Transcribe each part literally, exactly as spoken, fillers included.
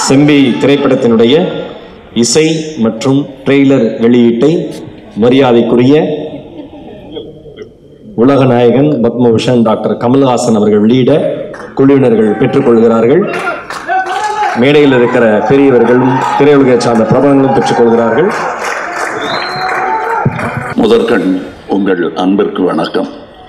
செம்பி திரைப்படத்தினுடைய இசை மற்றும் ட்ரெய்லர் வெளியீட்டை மரியாதைக்குரிய உலக நாயகன் பத்மபூஷன் டாக்டர் கமல்ஹாசன் அவர்கள் வெளியிட குழுவினர்கள் பெற்றுக்கொள்கிறார்கள். மேடையில் இருக்கிற பெரியவர்களும் திரையுலகை சார்ந்த பிரபலங்களும் பெற்றுக்கொள்கிறார்கள். முதற்கண் உங்கள் அன்பிற்கு வணக்கம்.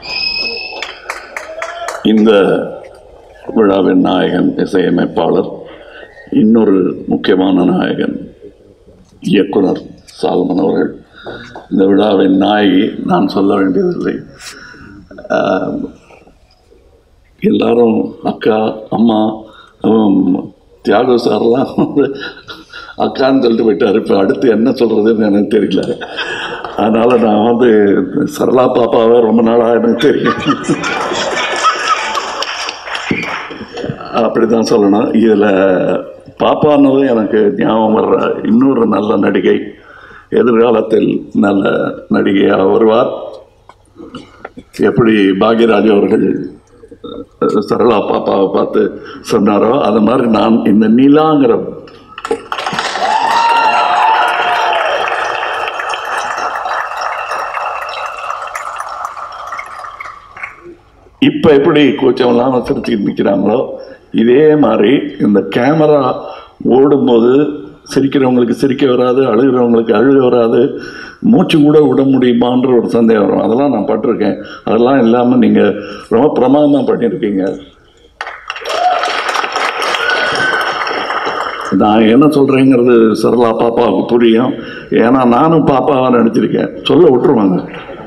இந்த விழாவின் நாயகன் இசையமைப்பாளர், இன்னொரு முக்கியமான நாயகன் இயக்குனர் சால்மன் அவர்கள். இந்த விழாவின் நாயகி நான் சொல்ல வேண்டியதில்லை. எல்லாரும் அக்கா, அம்மா, தியாகு சார்லாம் வந்து அக்கான்னு சொல்லிட்டு போயிட்டார். இப்போ அடுத்து என்ன சொல்கிறதுன்னு எனக்கு தெரியல. அதனால் நான் வந்து சரளா பாப்பாவை ரொம்ப நாளாக எனக்கு தெரியும், அப்படி தான் சொல்லணும். இதில் பாப்பானதும் எனக்கு ஞாபகம் வர்ற இன்னொரு நல்ல நடிகை, எதிர்காலத்தில் நல்ல நடிகையாக வருவார். எப்படி பாக்யராஜ் அவர்கள் சரளா பாப்பாவை பார்த்து சொன்னாரோ அது மாதிரி நான் இந்த நிலாங்கிற இப்போ எப்படி கூச்சமெல்லாம் சிரிச்சுக்கிட்டு நிற்கிறாங்களோ இதே மாதிரி இந்த கேமரா ஓடும்போது சிரிக்கிறவங்களுக்கு சிரிக்க வராது, அழுகிறவங்களுக்கு அழுக வராது, மூச்சு கூட விட முடியுமான்ற ஒரு சந்தேகம் வரும். அதெல்லாம் நான் பட்டிருக்கேன். அதெல்லாம் இல்லாமல் நீங்கள் ரொம்ப பிரமாதமாக பண்ணியிருக்கீங்க. நான் என்ன சொல்கிறேங்கிறது சரளா பாப்பாவுக்கு புரியும். ஏன்னா நானும் பாப்பாவை நினச்சிருக்கேன். சொல்ல விட்டுருவாங்க.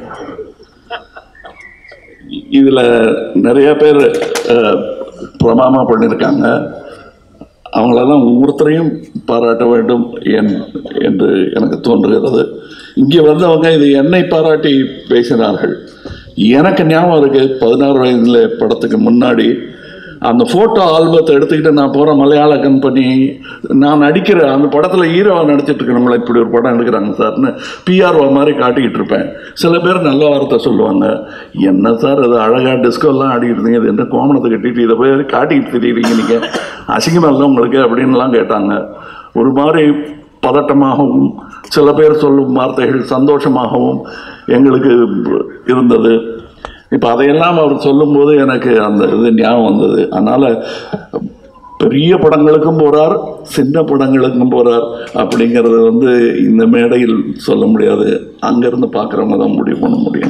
இதில் நிறைய பேர் பிரமாதமாக பண்ணியிருக்காங்க. அவங்களெல்லாம் ஒவ்வொருத்தரையும் பாராட்ட வேண்டும் என் என்று எனக்கு தோன்றுகிறது. இங்கே வந்தவங்க இது என்னை பாராட்டி பேசினார்கள். எனக்கு ஞாபகம் இருக்குது, பதினாறு வயதில் படத்துக்கு முன்னாடி அந்த ஃபோட்டோ ஆல்பத்தை எடுத்துக்கிட்டு நான் போகிறேன் மலையாள கம்பெனி, நான் நடிக்கிற அந்த படத்தில் ஹீரோவாக நடிச்சிட்டு இருக்கணும்ல, இப்படி ஒரு படம் எடுக்கிறாங்க சார்னு பிஆர்ஓ மாதிரி காட்டிக்கிட்டு இருப்பேன். சில பேர் நல்ல வார்த்தை சொல்லுவாங்க, என்ன சார் அது அழகாக டிஸ்கோலாம் ஆடிக்கிட்டு இருந்தீங்க, இது என்ன கோமணத்தை கட்டிட்டு இதை போய் காட்டிக்கிட்டு தெரியுறீங்க நீங்கள், அசிங்கமாக இல்லை உங்களுக்கு அப்படின்லாம் கேட்டாங்க. ஒரு மாதிரி பதட்டமாகவும் சில பேர் சொல்லும் வார்த்தைகள் சந்தோஷமாகவும் எங்களுக்கு இருந்தது. இப்போ அதையெல்லாம் அவர் சொல்லும்போது எனக்கு அந்த இது ஞாபகம் வந்தது. அதனால் பெரிய படங்களுக்கும் போகிறார், சின்ன படங்களுக்கும் போகிறார் அப்படிங்கிறது வந்து இந்த மேடையில் சொல்ல முடியாது. அங்கேருந்து பார்க்குறவங்க தான் முடிவு பண்ண முடியும்.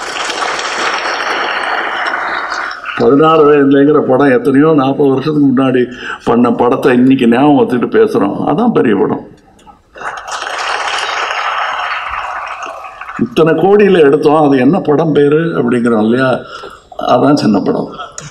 பதினாறு வயதுலேங்கிற படம் எத்தனையோ நாற்பது வருஷத்துக்கு முன்னாடி பண்ண படத்தை இன்றைக்கி ஞாபகம் வச்சுட்டு பேசுகிறோம். அதான் பெரிய படம். இத்தனை கோடியில் எடுத்தோம், அது என்ன படம் பேர் அப்படிங்கிறோம் இல்லையா, அதான் சின்ன படம்.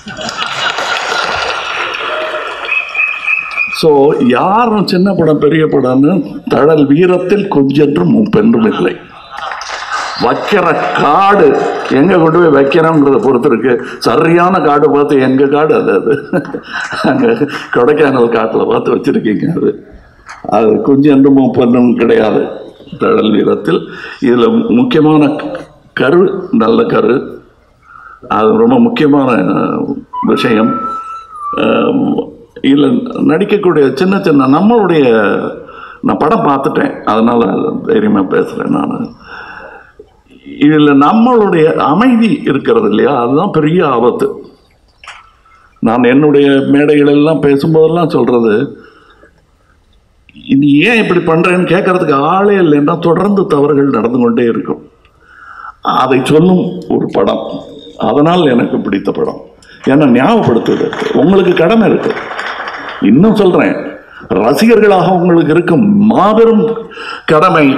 ஸோ யாரும் சின்ன படம் பெரிய படம்னு தழல் வீரத்தில் கொஞ்சென்றும் பென்றும் இல்லை. வைக்கிற காடு எங்கே கொண்டு போய் வைக்கிறோங்கிறத பொறுத்து இருக்கு. சரியான காடு பார்த்து எங்கள் காடு அது அது அங்கே கொடைக்கானல் காட்டில் பார்த்து வச்சுருக்கீங்க. அது அது கொஞ்சென்றும் பென்றும் கிடையாது தழல் வீரத்தில். இதில் முக்கியமான கரு, நல்ல கரு, அது ரொம்ப முக்கியமான விஷயம். இதில் நடிக்கக்கூடிய சின்ன சின்ன நம்மளுடைய, நான் படம் பார்த்துட்டேன் அதனால் தைரியமாக பேசுகிறேன் நான். இதில் நம்மளுடைய அமைதி இருக்கிறது இல்லையா, அதுதான் பெரிய ஆபத்து. நான் என்னுடைய மேடைகளெல்லாம் பேசும்போதெல்லாம் சொல்கிறது, இது ஏன் இப்படி பண்ணுறேன்னு கேட்கறதுக்கு ஆளே இல்லைன்னா தொடர்ந்து தவறுகள் நடந்து கொண்டே இருக்கும். அதை சொல்லும் ஒரு படம், அதனால் எனக்கு பிடித்த படம். ஏன்னா ஞாபகப்படுத்துது, உங்களுக்கு கடமை இருக்கு. இன்னும் சொல்கிறேன், ரசிகர்களாக உங்களுக்கு இருக்கும் மாபெரும் கடமை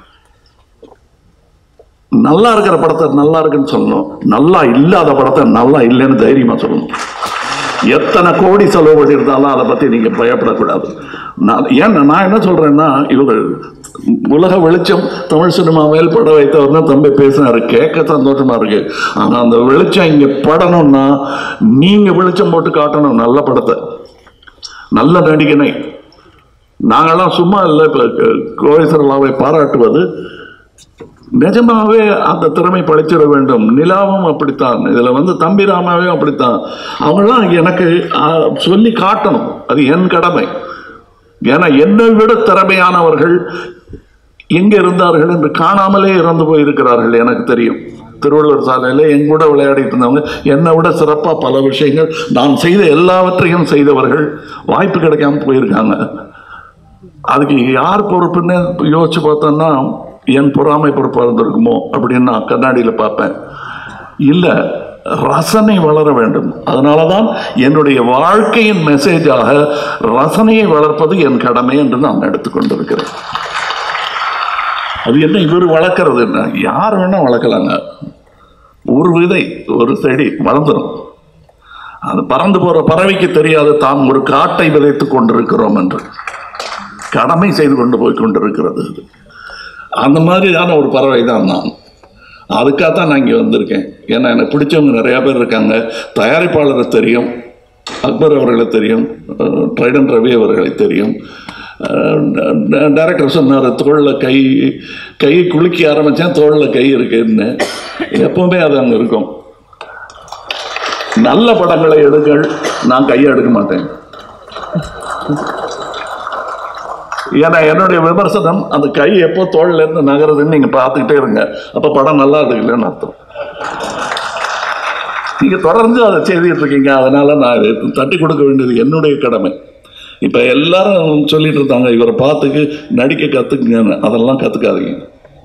நல்லா இருக்கிற படத்தை நல்லா இருக்குன்னு சொல்லணும், நல்லா இல்லாத படத்தை நல்லா இல்லைன்னு தைரியமாக சொல்லணும். எத்தனை கோடி செலவு பண்ணியிருந்தாலும் அதை பற்றி நீங்கள் பயப்படக்கூடாது. நான் ஏன் நான் என்ன சொல்கிறேன்னா, இவர் உலக வெளிச்சம் தமிழ் சினிமா மேல் பட வைத்தவர்னா தம்பி பேசினார், கேட்க சந்தோஷமாக இருக்குது. ஆனால் அந்த வெளிச்சம் இங்கே படணும்னா நீங்கள் வெளிச்சம் போட்டு காட்டணும் நல்ல படத்தை, நல்ல நடிகனை. நாங்கள்லாம் சும்மா இல்லை. இப்போ கோவைசரலாவை பாராட்டுவது நிஜமாவே அந்த திறமை படைச்சிட வேண்டும். நிலாவும் அப்படித்தான், இதில் வந்து தம்பிராமாவே அப்படித்தான். அவங்களாம் எனக்கு சொல்லி காட்டணும், அது என் கடமை. ஏன்னா என்னை விட திறமையானவர்கள் எங்க இருந்தார்கள் என்று காணாமலே இறந்து போயிருக்கிறார்கள். எனக்கு தெரியும், திருவள்ளுவர் சாலையில் என் கூட விளையாடிட்டு இருந்தவங்க, என்னை விட சிறப்பாக பல விஷயங்கள் நான் செய்த எல்லாவற்றையும் செய்தவர்கள் வாய்ப்பு கிடைக்காம போயிருக்காங்க. அதுக்கு யார் பொறுப்புன்னு யோசிச்சு பார்த்தோன்னா என் பொறாமை பொறுப்பாக இருந்திருக்குமோ அப்படின்னு நான் கண்ணாடியில் பார்ப்பேன். இல்லை, ரசனை வளர வேண்டும். அதனால தான் என்னுடைய வாழ்க்கையின் மெசேஜாக ரசனையை வளர்ப்பது என் கடமை என்று நான் எடுத்துக்கொண்டிருக்கிறேன். அது என்ன இவர் வளர்க்கறது என்ன, யார் வேணா வளர்க்கலாங்க. ஒரு விதை, ஒரு செடி வளர்ந்துடும். அது பறந்து போற பறவைக்கு தெரியாது தாம் ஒரு காட்டை விதைத்து கொண்டிருக்கிறோம் என்று. கடமை செய்து கொண்டு போய் கொண்டிருக்கிறது. அந்த மாதிரியான ஒரு பறவை தான் நான். அதுக்காகத்தான் நான் இங்கே வந்திருக்கேன். ஏன்னா எனக்கு பிடிச்சவங்க நிறையா பேர் இருக்காங்க. தயாரிப்பாளரை தெரியும், அக்பர் அவர்களை தெரியும், ட்ரைடன் ரவி அவர்களை தெரியும். டைரக்டர் சொன்னார், தோளில் கை கை குலுக்கி ஆரம்பித்தேன், தோளில் கை இருக்குன்னு. எப்பவுமே அது அங்கே இருக்கும். நல்ல படங்களை எடுங்கள், நான் கையை எடுக்க மாட்டேன். ஏன்னா என்னுடைய விமர்சனம், அந்த கை எப்போ தோளில் இருந்து நகருதுன்னு நீங்கள் பார்த்துக்கிட்டே இருங்க, அப்போ படம் நல்லா இருக்குல்லன்னு அர்த்தம். நீங்கள் தொடர்ந்து அதை செய்துட்டு இருக்கீங்க, அதனால நான் தட்டி கொடுக்க வேண்டியது என்னுடைய கடமை. இப்போ எல்லாரும் சொல்லிட்டு இருந்தாங்க, இவரை பார்த்துக்கு நடிக்க கற்றுக்குங்கன்னு. அதெல்லாம் கற்றுக்காதீங்க.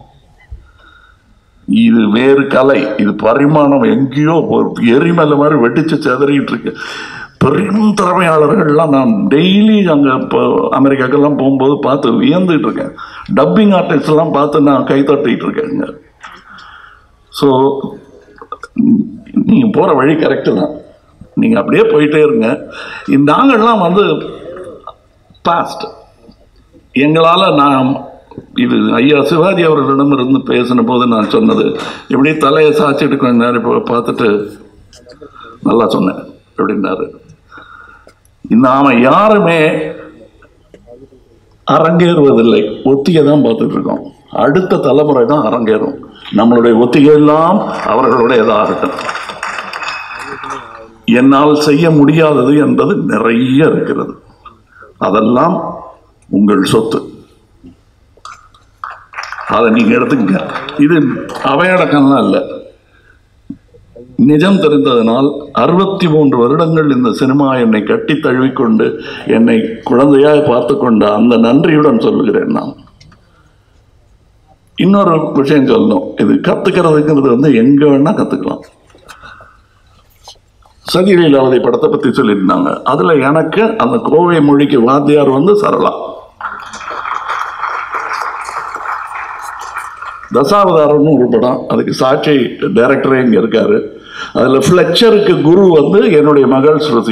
இது வேறு கலை, இது பரிமாணம். எங்கேயோ எரிமலை மாதிரி வெட்டிச்சு செதறிட்டு இருக்கு. பெரும் திறமையாளர்கள்லாம் நான் டெய்லி அங்கே இப்போ அமெரிக்காக்கெல்லாம் போகும்போது பார்த்து வியந்துட்டு இருக்கேன். டப்பிங் ஆர்டிஸ்ட்லாம் பார்த்து நான் கை தட்டிகிட்டு இருக்கேங்க. ஸோ நீங்கள் போகிற வழி கரெக்டு தான், நீங்கள் அப்படியே போயிட்டே இருங்க. நாங்கள்லாம் வந்து பாஸ்ட், எங்களால் நான் இது ஐயா சிவாஜி அவர்களிடம் இருந்து பேசின போது நான் சொன்னது, இப்படி தலையை சாய்ச்சிட்டு கொஞ்ச நேரம் இப்போ பார்த்துட்டு நல்லா சொன்னேன் அப்படின்னாரு. நாம யாருமே அரங்கேறுவதில்லை, ஒத்திகை தான் பார்த்துட்டு இருக்கோம். அடுத்த தலைமுறை தான் அரங்கேறும். நம்மளுடைய ஒத்திகை எல்லாம் அவர்களுடையதாகட்டும். என்னால் செய்ய முடியாதது என்பது நிறைய இருக்கிறது, அதெல்லாம் உங்கள் சொத்து, அதை நீங்க எடுத்துக்க. இது அவையடக்கம்லாம் இல்லை, நிஜம் தெரிந்ததனால் அறுபத்தி மூன்று வருடங்கள் இந்த சினிமா என்னை கட்டி தழுவிக்கொண்டு என்னை குழந்தையாக பார்த்து கொண்ட அந்த நன்றியுடன் சொல்லுகிறேன். நான் இன்னொரு விஷயம் சொல்லணும், இது கத்துக்கிறதுங்கிறது வந்து எங்க வேணா கத்துக்கலாம். சதிலீலாவதி படத்தை பத்தி சொல்லியிருந்தாங்க. அதுல எனக்கு அந்த கோவை மொழிக்கு வாத்தியார் வந்து சரளா. தசாவதாரம்னு ஒரு படம், அதுக்கு சாட்சி டைரக்டரே இங்க இருக்காரு. அதுல ஃபிளெக்சருக்கு குரு வந்து என்னுடைய மகள் ஸ்ருதி.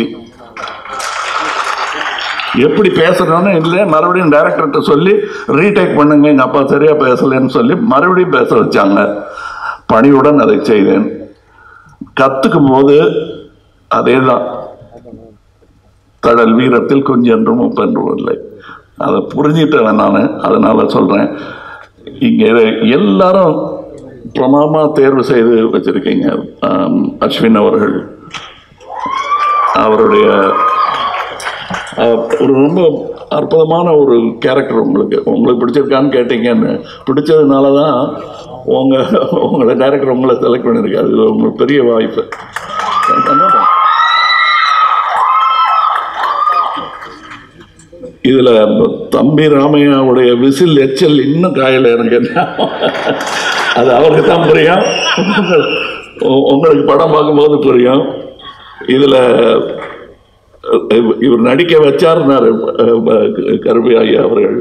எப்படி பேசுறோன்னு இல்லை, மறுபடியும் டைரக்டர்கிட்ட சொல்லி ரீடேக் பண்ணுங்க, எங்க அப்பா சரியா பேசலன்னு சொல்லி மறுபடியும் பேச வச்சாங்க. பணியுடன் அதை செய்தேன். கத்துக்கும் போது அதே தான், கடல் வீரத்தில் கொஞ்சென்றும் ஒப்பென்றும் இல்லை. அதை புரிஞ்சிட்டேன் நான், அதனால சொல்றேன். இங்க எல்லாரும் பிரமாமா தேர்வு செய்து வச்சிருக்கீங்க. அஸ்வின் அவர்கள் அவருடைய ஒரு ரொம்ப அற்புதமான ஒரு கேரக்டர். உங்களுக்கு உங்களுக்கு பிடிச்சிருக்கான்னு கேட்டீங்கன்னு, பிடிச்சதுனால தான் உங்க உங்களோட டைரக்டர் உங்களை செலக்ட் பண்ணியிருக்காரு. இது உங்களுக்கு பெரிய வாய்ப்பு. இதுல தம்பி ராமையாவுடைய விசில் எச்சல் இன்னும் காயல எனக்கு, அது அவருக்கு தான் புரியும், உங்களுக்கு படம் பார்க்கும்போது புரியும். இதுல இவர் நடிக்க வச்சாருன்னாரு கருவி ஐயா அவர்கள்.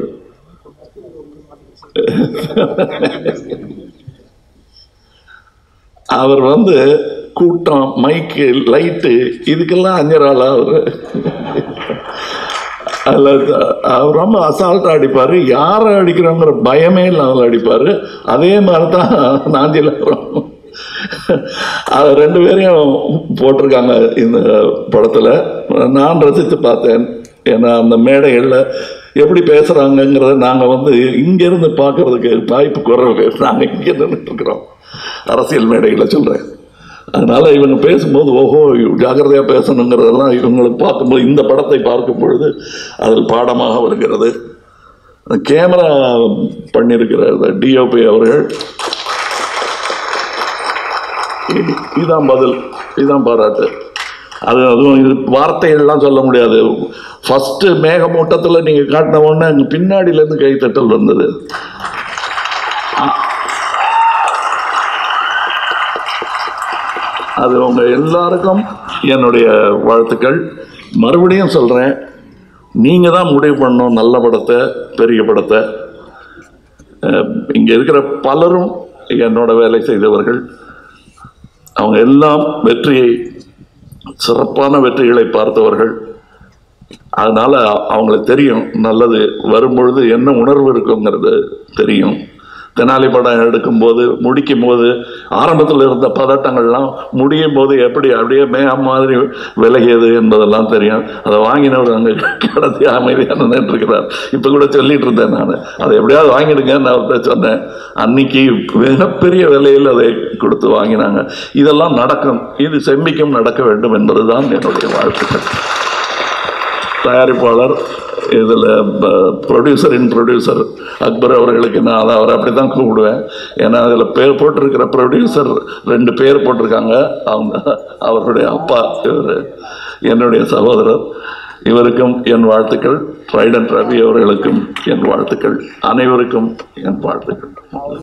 அவர் வந்து கூட்டம், மைக்கு, லைட்டு இதுக்கெல்லாம் அஞ்சராளா அவரு. அதில் அவர் ரொம்ப அசால்ட்டாக அடிப்பார், யாரை அடிக்கிறோங்கிற பயமே இல்லாமல் அடிப்பார். அதே மாதிரி தான் நாஞ்சில் அது ரெண்டு பேரையும் போட்டிருக்காங்க இந்த படத்தில். நான் ரசித்து பார்த்தேன். ஏன்னா அந்த மேடைகளில் எப்படி பேசுகிறாங்கங்கிறத நாங்கள் வந்து இங்கேருந்து பார்க்கறதுக்கு வாய்ப்பு குறைவு. நாங்கள் இங்கே நின்றுட்டுருக்குறோம், அரசியல் மேடைகளை சொல்கிறேன். அதனால இவங்க பேசும்போது ஓஹோ ஜாக்கிரதையாக பேசணுங்கிறதெல்லாம் இவங்களுக்கு பார்க்கும்போது இந்த படத்தை பார்க்கும் பொழுது அதில் பாடமாக வருகிறது. கேமரா பண்ணியிருக்கிற டிஓபி அவர்கள் இதுதான் பதில், இதுதான் பாராட்டு. அது அதுவும் இது வார்த்தைகள்லாம் சொல்ல முடியாது. ஃபஸ்ட்டு மேகமூட்டத்தில் நீங்கள் காட்டின உடனே அங்கே பின்னாடியிலேருந்து கைத்தட்டல் வந்தது. அது உங்க எல்லாருக்கும் என்னுடைய வாழ்த்துக்கள். மறுபடியும் சொல்கிறேன், நீங்கள் தான் முடிவு பண்ணணும் நல்ல படத்தை பெரிய படத்தை. இங்கே இருக்கிற பலரும் என்னோட வேலை செய்தவர்கள், அவங்க எல்லாம் வெற்றியை சிறப்பான வெற்றிகளை பார்த்தவர்கள். அதனால் அவங்களுக்கு தெரியும் நல்லது வரும்பொழுது என்ன உணர்வு இருக்குங்கிறது தெரியும். தெனாலி படம் எடுக்கும்போது முடிக்கும் போது ஆரம்பத்தில் இருந்த பதட்டங்கள்லாம் முடியும் போது எப்படி அப்படியே மேகம் மாதிரி விலகியது என்பதெல்லாம் தெரியும். அதை வாங்கினவர் அங்கே கடத்தி அமைதியாக நின்றுருக்கிறார். இப்போ கூட சொல்லிட்டு இருந்தேன் நான், அதை எப்படியாவது வாங்கிடுங்கன்னு அவர்கிட்ட சொன்னேன். அன்னைக்கு மிகப்பெரிய விலையில் அதை கொடுத்து வாங்கினாங்க. இதெல்லாம் நடக்கும், இது செம்பிக்கும் நடக்க வேண்டும் என்பதுதான் என்னுடைய வாழ்த்துக்கள். தயாரிப்பாளர் இதில் ப்ரொடியூசரின் ப்ரொடியூசர் அக்பர் அவர்களுக்கு நான் அதை அவரை அப்படி தான் கூப்பிடுவேன். ஏன்னா அதில் பேர் போட்டிருக்கிற ப்ரொடியூசர் ரெண்டு பேர் போட்டிருக்காங்க. அவங்க அவருடைய அப்பா, இவர் என்னுடைய சகோதரர். இவருக்கும் என் வாழ்த்துக்கள். ட்ரைடன் ரவி அவர்களுக்கும் என் வாழ்த்துக்கள். அனைவருக்கும் என் வாழ்த்துக்கள்.